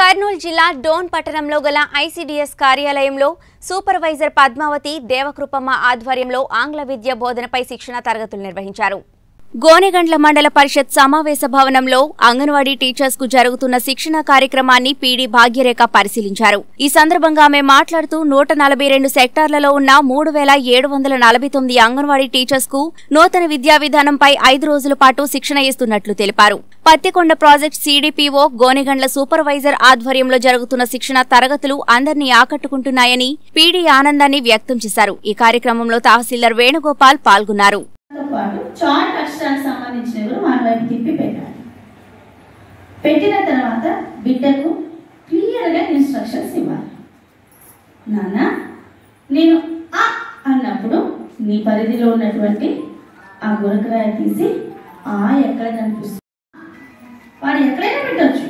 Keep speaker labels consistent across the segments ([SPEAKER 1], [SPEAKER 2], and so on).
[SPEAKER 1] కర్నూలు జిల్లా డోన్ పట్టణంలో గల ఐసీడీఎస్ కార్యాలయంలో సూపర్వైజర్ పద్మావతి దేవకృపమ్మ ఆధ్వర్యంలో ఆంగ్ల విద్య బోధనపై శిక్షణ తరగతులు నిర్వహించారు. గోనెగండ్ల మండల పరిషత్ సమావేశ భవనంలో అంగన్వాడీ టీచర్స్ కు జరుగుతున్న శిక్షణ కార్యక్రమాన్ని పీడీ భాగ్యరేఖ పరిశీలించారు. ఈ సందర్భంగా ఆమె మాట్లాడుతూ 142 సెక్టార్లలో ఉన్న 3749 అంగన్వాడీ టీచర్స్ కు నూతన విద్యా విధానంపై 5 రోజుల పాటు శిక్షణ ఇస్తున్నట్లు తెలిపారు. Pattikonda project CDPO Gonegandla supervisor ఆధ్వర్యంలో జరుగుతున్న శిక్షణ తరగతులు అందరినీ ఆకట్టుకుంటున్నాయని పీడీ ఆనందాన్ని వ్యక్తం చేశారు. ఈ కార్యక్రమంలో తహసీల్దార్ వేణుగోపాల్ పాల్గొన్నారు.
[SPEAKER 2] చార్ట్ అక్షరాలకు సంబంధించినవి మన వైపు తిప్పి పెట్టాలి. పెట్టిన తర్వాత బిడ్డకు క్లియర్గా ఇన్స్ట్రక్షన్స్ ఇవ్వాలి. నాన్న నేను అన్నప్పుడు నీ పరిధిలో ఉన్నటువంటి ఆ గురకరాయ తీసి ఎక్కడ కనిపిస్తుంది వాడు ఎక్కడైనా పెట్టచ్చు.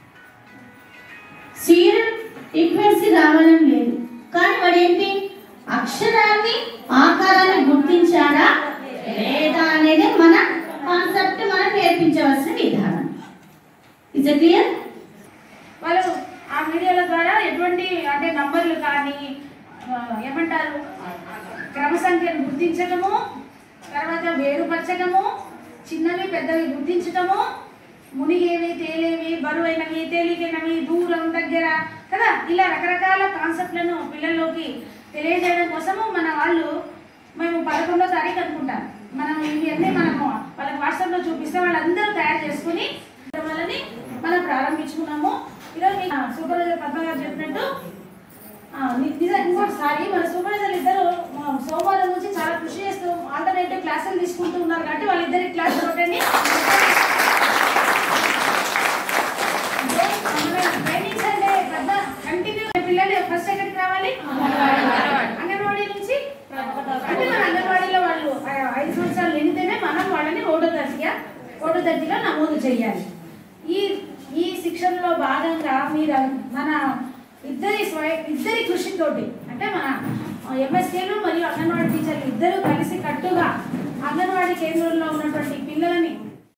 [SPEAKER 2] సీరియల్ ఫ్రీక్వెన్సీ రావాలని లేదు, కానీ వాడు ఏంటి అక్షరాన్ని ఆకారాన్ని గుర్తించాడా లేదా అనేది మన కాన్సెప్ట్ మనం నేర్పించవలసిన విధానం. Is it clear?
[SPEAKER 3] వాళ్ళు ఆ వీడియోల ద్వారా ఎటువంటి అంటే నంబర్లు కానీ ఏమంటారు క్రమ సంఖ్యను గుర్తించటము, తర్వాత వేరుపరచటము, చిన్నవి పెద్దవి గుర్తించటము, మునిగేవి తేలేవి బరువైనవి తేలికైనవి దూరం దగ్గర కదా, ఇలా రకరకాల కాన్సెప్ట్లను పిల్లల్లోకి తెలియజేయడం కోసము మన వాళ్ళు మేము 11వ తారీఖు అనుకుంటాం మనం ఇవన్నీ మనము వాళ్ళకి వాట్సాప్లో చూపిస్తే వాళ్ళందరూ తయారు చేసుకుని వాళ్ళని మనం ప్రారంభించుకున్నాము. ఈరోజు మీ సూపర్వైజర్ పద్మ గారు చెప్పినట్టు ఇంకోటిసారి మన సూపర్వైజర్లు ఇద్దరు సోమవారం నుంచి చాలా కృషి చేస్తూ ఆల్టర్నేటివ్ క్లాసులు తీసుకుంటూ ఉన్నారు కాబట్టి వాళ్ళిద్దరి క్లాసులు ఒకటండి. ట్రైనింగ్స్ అంటే పెద్ద కంటిన్యూ పిల్లలు ఫస్ట్ ఎక్కడికి రావాలి అంగన్వాడీ నుంచి. అంటే మన అంగన్వాడీలో వాళ్ళు 5 సంవత్సరాలు నిండితేనే మనం వాళ్ళని ఓటో తరగతిలో నమోదు చేయాలి. ఈ శిక్షణలో భాగంగా మీరు మన ఇద్దరి కృషితోటి అంటే మన ఎంఎస్కేలు మరియు అంగన్వాడీ టీచర్లు ఇద్దరు కలిసి కట్టుగా అంగన్వాడీ కేంద్రంలో ఉన్నటువంటి పిల్లలని